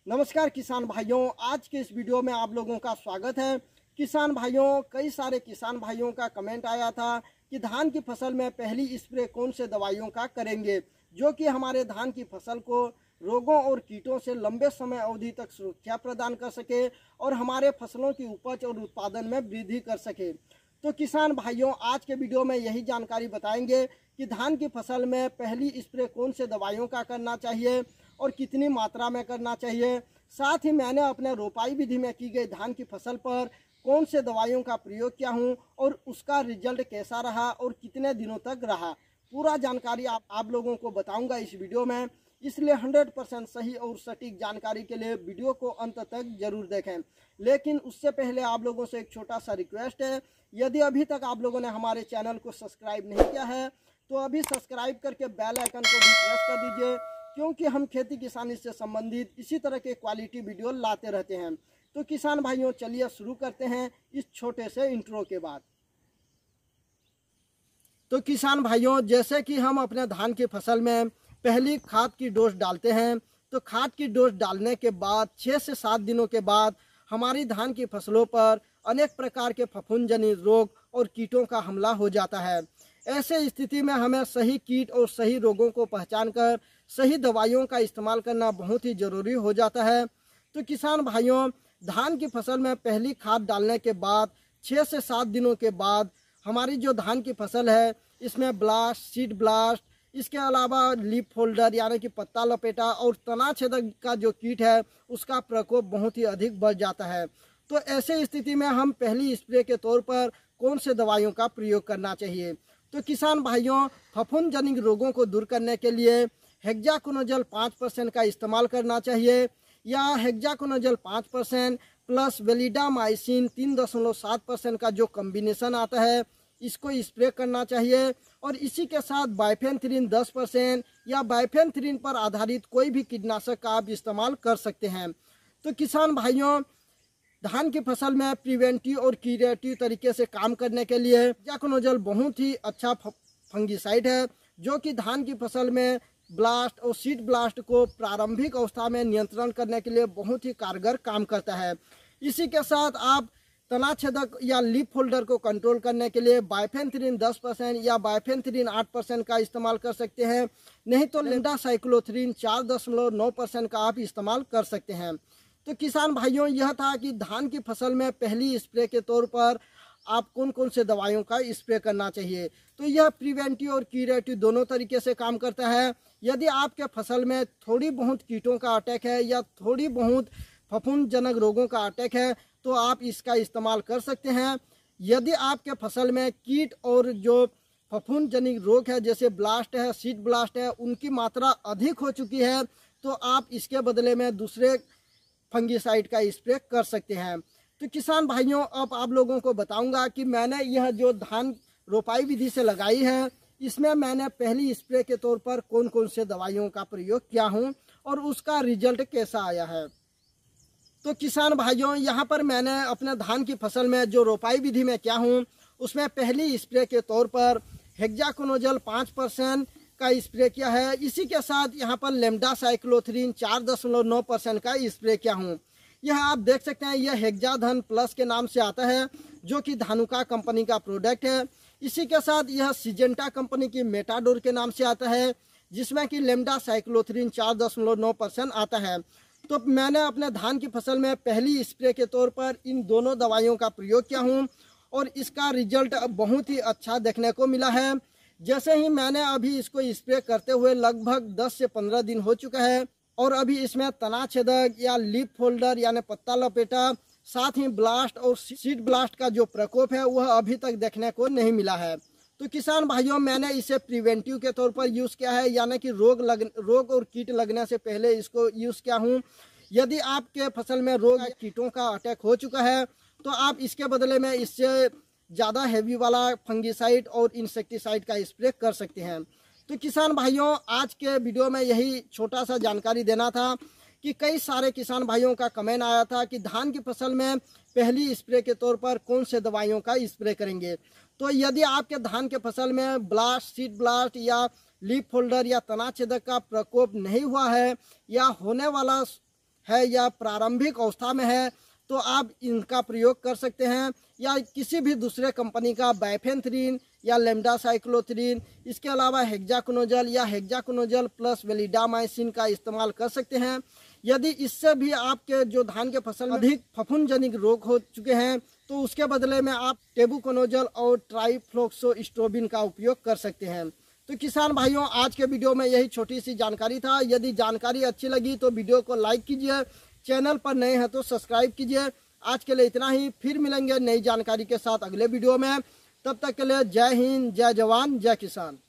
नमस्कार किसान भाइयों, आज के इस वीडियो में आप लोगों का स्वागत है। किसान भाइयों, कई सारे किसान भाइयों का कमेंट आया था कि धान की फसल में पहली स्प्रे कौन से दवाइयों का करेंगे जो कि हमारे धान की फसल को रोगों और कीटों से लंबे समय अवधि तक सुरक्षा प्रदान कर सके और हमारे फसलों की उपज और उत्पादन में वृद्धि कर सके। तो किसान भाइयों, आज के वीडियो में यही जानकारी बताएंगे कि धान की फसल में पहली स्प्रे कौन से दवाइयों का करना चाहिए और कितनी मात्रा में करना चाहिए। साथ ही मैंने अपने रोपाई विधि में की गई धान की फसल पर कौन से दवाइयों का प्रयोग किया हूं और उसका रिजल्ट कैसा रहा और कितने दिनों तक रहा, पूरा जानकारी आप लोगों को बताऊंगा इस वीडियो में। इसलिए 100% सही और सटीक जानकारी के लिए वीडियो को अंत तक जरूर देखें। लेकिन उससे पहले आप लोगों से एक छोटा सा रिक्वेस्ट है, यदि अभी तक आप लोगों ने हमारे चैनल को सब्सक्राइब नहीं किया है तो अभी सब्सक्राइब करके बेल आइकन को भी प्रेस कर दीजिए, क्योंकि हम खेती किसानी से संबंधित इसी तरह के क्वालिटी वीडियो लाते रहते हैं। तो किसान भाइयों, चलिए शुरू करते हैं इस छोटे से इंट्रो के बाद। तो किसान भाइयों, जैसे कि हम अपने धान की फसल में पहली खाद की डोज डालते हैं, तो खाद की डोज डालने के बाद 6 से 7 दिनों के बाद हमारी धान की फसलों पर अनेक प्रकार के फफूंदजनित रोग और कीटों का हमला हो जाता है। ऐसे स्थिति में हमें सही कीट और सही रोगों को पहचान कर सही दवाइयों का इस्तेमाल करना बहुत ही ज़रूरी हो जाता है। तो किसान भाइयों, धान की फसल में पहली खाद डालने के बाद 6 से 7 दिनों के बाद हमारी जो धान की फसल है इसमें ब्लास्ट, सीड ब्लास्ट, इसके अलावा लीफ फोल्डर यानी कि पत्ता लपेटा और तना छेदक का जो कीट है उसका प्रकोप बहुत ही अधिक बढ़ जाता है। तो ऐसे स्थिति में हम पहली स्प्रे के तौर पर कौन से दवाइयों का प्रयोग करना चाहिए। तो किसान भाइयों, फफूंदजनित रोगों को दूर करने के लिए हेक्साकोनाजोल 5% का इस्तेमाल करना चाहिए, या हेक्साकोनाजोल 5% प्लस वेलिडामाइसिन 3.7% का जो कॉम्बिनेशन आता है इसको स्प्रे करना चाहिए। और इसी के साथ बाइफेन्थ्रीन 10% या बाइफेन्थ्रीन पर आधारित कोई भी कीटनाशक का आप इस्तेमाल कर सकते हैं। तो किसान भाइयों, धान की फसल में प्रिवेंटिव और क्यूरेटिव तरीके से काम करने के लिए हेक्साकोनाजोल बहुत ही अच्छा फंगिसाइड है जो कि धान की फसल में ब्लास्ट और सीड ब्लास्ट को प्रारंभिक अवस्था में नियंत्रण करने के लिए बहुत ही कारगर काम करता है। इसी के साथ आप तना छेदक या लीफ फोल्डर को कंट्रोल करने के लिए बाइफेन्थ्रीन 10% या बाइफेन्थ्रीन 8% का इस्तेमाल कर सकते हैं, नहीं तो लेंडासाइक्लोथ्रीन 4.9% का आप इस्तेमाल कर सकते हैं। तो किसान भाइयों, यह था कि धान की फसल में पहली स्प्रे के तौर पर आप कौन कौन से दवाइयों का स्प्रे करना चाहिए। तो यह प्रिवेंटिव और क्यूरेटिव दोनों तरीके से काम करता है। यदि आपके फसल में थोड़ी बहुत कीटों का अटैक है या थोड़ी बहुत फफूंदजनक रोगों का अटैक है तो आप इसका इस्तेमाल कर सकते हैं। यदि आपके फसल में कीट और जो फफूंदजनित रोग है जैसे ब्लास्ट है, सीड ब्लास्ट है, उनकी मात्रा अधिक हो चुकी है तो आप इसके बदले में दूसरे फंगिसाइड का स्प्रे कर सकते हैं। तो किसान भाइयों, अब आप लोगों को बताऊंगा कि मैंने यह जो धान रोपाई विधि से लगाई है इसमें मैंने पहली स्प्रे के तौर पर कौन कौन से दवाइयों का प्रयोग किया हूं और उसका रिजल्ट कैसा आया है। तो किसान भाइयों, यहाँ पर मैंने अपने धान की फसल में जो रोपाई विधि में किया हूँ उसमें पहली स्प्रे के तौर पर हेक्साकोनाजोल 5% का स्प्रे किया है। इसी के साथ यहाँ पर लेंडासाइक्लोथ्रीन 4.9% का स्प्रे किया हूँ। यह आप देख सकते हैं, यह हेक्साधन प्लस के नाम से आता है जो कि धानुका कंपनी का प्रोडक्ट है। इसी के साथ यह सिजेंटा कंपनी की मेटाडोर के नाम से आता है जिसमें कि लेंडासाइक्लोथ्रीन 4.9% आता है। तो मैंने अपने धान की फसल में पहली स्प्रे के तौर पर इन दोनों दवाइयों का प्रयोग किया हूँ और इसका रिजल्ट बहुत ही अच्छा देखने को मिला है। जैसे ही मैंने अभी इसको स्प्रे करते हुए लगभग 10 से 15 दिन हो चुका है और अभी इसमें तना छेदक या लीफ फोल्डर यानी पत्ता लपेटा, साथ ही ब्लास्ट और सीड ब्लास्ट का जो प्रकोप है वह अभी तक देखने को नहीं मिला है। तो किसान भाइयों, मैंने इसे प्रिवेंटिव के तौर पर यूज़ किया है, यानी कि रोग और कीट लगने से पहले इसको यूज़ किया हूँ। यदि आपके फसल में रोग या कीटों का अटैक हो चुका है तो आप इसके बदले में इससे ज़्यादा हैवी वाला फंगिसाइड और इंसेक्टिसाइड का स्प्रे कर सकते हैं। तो किसान भाइयों, आज के वीडियो में यही छोटा सा जानकारी देना था कि कई सारे किसान भाइयों का कमेंट आया था कि धान की फसल में पहली स्प्रे के तौर पर कौन से दवाइयों का स्प्रे करेंगे। तो यदि आपके धान के फसल में ब्लास्ट, सीड ब्लास्ट या लीफ फोल्डर या तना छेदक का प्रकोप नहीं हुआ है या होने वाला है या प्रारंभिक अवस्था में है तो आप इनका प्रयोग कर सकते हैं, या किसी भी दूसरे कंपनी का बाइफेंथ्रीन या लेमडासाइक्लोथ्रीन, इसके अलावा हेक्साकोनाजोल या हेक्साकोनाजोल प्लस वेलिडामाइसिन का इस्तेमाल कर सकते हैं। यदि इससे भी आपके जो धान के फसल में अधिक फफूंदजनित रोग हो चुके हैं तो उसके बदले में आप टेबुकोनाजोल और ट्राइफ्लॉक्सोस्ट्रोबिन का उपयोग कर सकते हैं। तो किसान भाइयों, आज के वीडियो में यही छोटी सी जानकारी था। यदि जानकारी अच्छी लगी तो वीडियो को लाइक कीजिए, चैनल पर नए हैं तो सब्सक्राइब कीजिए। आज के लिए इतना ही, फिर मिलेंगे नई जानकारी के साथ अगले वीडियो में। तब तक के लिए जय हिंद, जय जवान, जय किसान।